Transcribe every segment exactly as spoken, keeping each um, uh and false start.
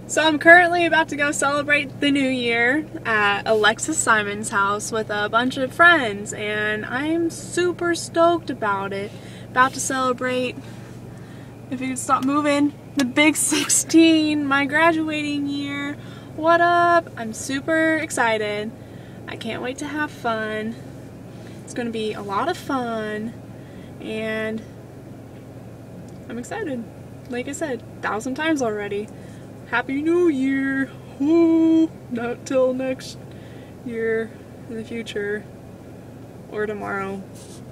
So I'm currently about to go celebrate the new year at Alexis Simon's house with a bunch of friends, and I'm super stoked about it. About to celebrate, if you could stop moving, the big sixteen, my graduating year. What up? I'm super excited. I can't wait to have fun. It's going to be a lot of fun, and I'm excited. Like I said, a thousand times already. Happy New Year! Ooh, not till next year in the future or tomorrow.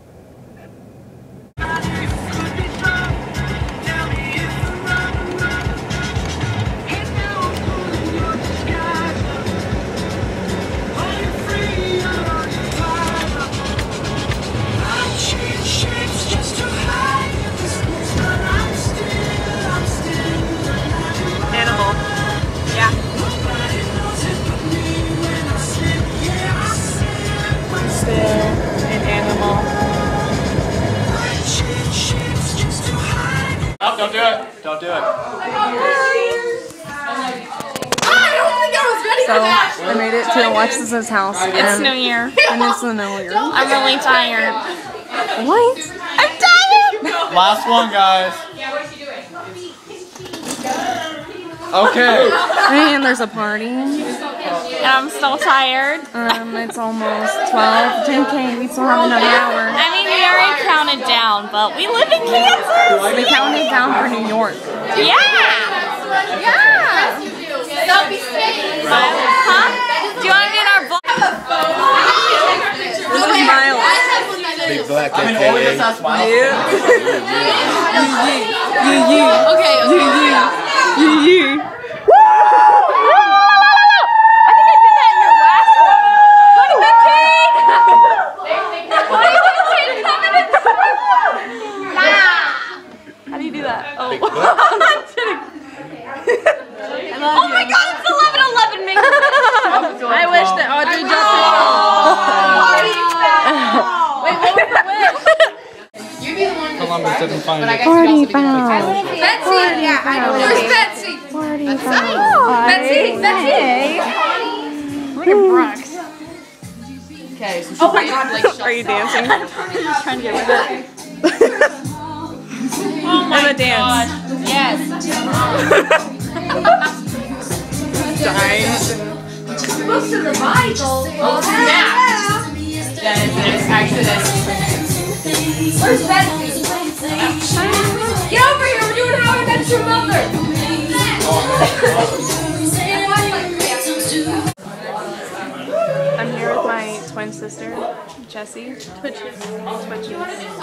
Oh, don't do it. Don't do it. So, I made it to Alexis's house. It's New Year. And it's the New Year. I'm really tired. What? I'm tired! Last one, guys. Okay. And there's a party. And I'm still tired. Um, it's almost twelve. J K, we still have another hour. I mean, we already counted down, but we live in Kansas. We counted down for New York. Yeah! Yeah! Don't be safe. Huh? Do you want to be in our vlog? This is Miles. Big black I mean, always just ask Miles. Yeah. Yeah, yeah. Okay, okay. Yeah, yeah. Yeah, yeah. Oh, I'm kidding. Oh my God, it's eleven eleven, Miike. I wish that Audrey jumped in. Wait, what was the wish? You be the one. Columbus didn't find it. Party foul. Betsy, yeah, I know. Where's Betsy? Party Betsy, foul. Betsy, Betsy. Look at Brooks. Okay, so oh my God, like, are you dancing? I'm just trying to get rid of it. Oh my God. Dance. Yes. Dying. Books of the Bible. Oh, yeah. That is it. Exodus. Where's Betsy? Get over here. We're doing How I Met Your Mother. I'm here with my twin sister, Jessie. Twitches. Twitches.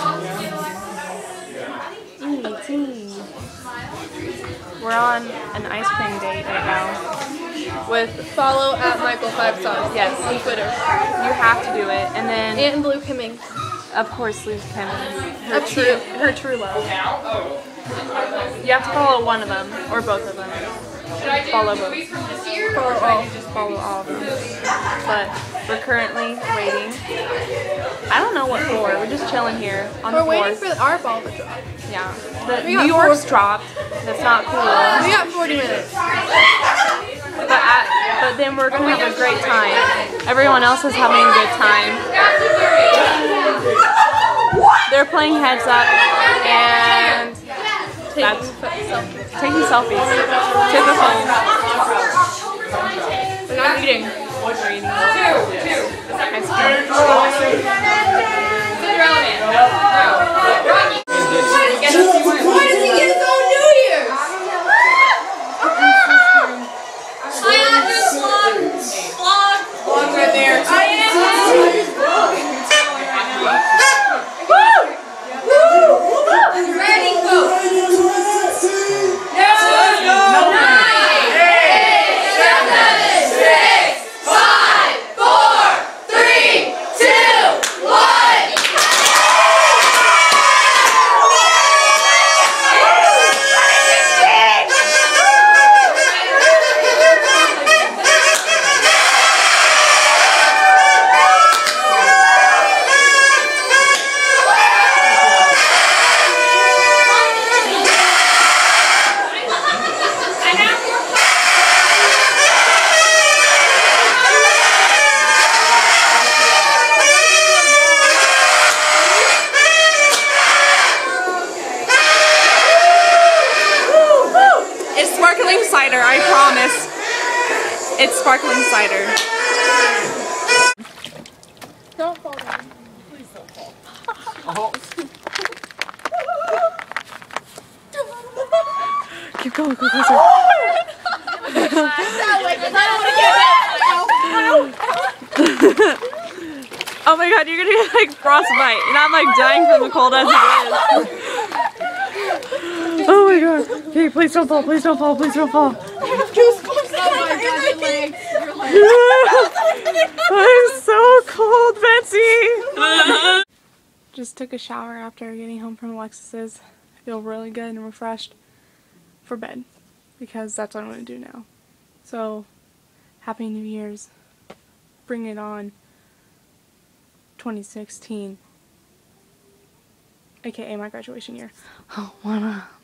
We're on an ice cream date right now. With Follow at Michael Five Stars. Yes, on Twitter. you have to do it, and then And Blue Kimming. of course Luke Kennedy, her A true, true. her true love. You have to follow one of them or both of them. Follow both. Follow all. Follow all of them. But we're currently waiting. I don't know what for. We're just chilling here on We're the floor. waiting for our ball to drop. Yeah. The We New got York's four- dropped. That's not cool. We got forty minutes. But, I, but then we're gonna have a great time. Everyone else is having a good time. They're playing heads up and that's taking selfies. Take a phone. We're not eating. We're eating. Ice Why does he get his own New Year's? I have this vlog. Vlog. Vlog right there. I am. Woo! Woo! Ready, go. Nine, eight, seven, six, five, four, three, two, one. sparkling cider, I promise. It's sparkling cider. Don't fall down. Please don't fall. Oh. Keep going, go closer. That way, because I don't want to get it. Oh my god, you're gonna get like frostbite. And I'm like dying from the cold as it is. Oh my god. Okay, please don't fall, please don't fall, please don't fall. Oh my god, your legs. Your legs. I'm so cold, Betsy! Just took a shower after getting home from Alexis's. I feel really good and refreshed for bed because that's what I'm going to do now. So, Happy New Year's. Bring it on. twenty sixteen. A K A my graduation year. Oh, wanna.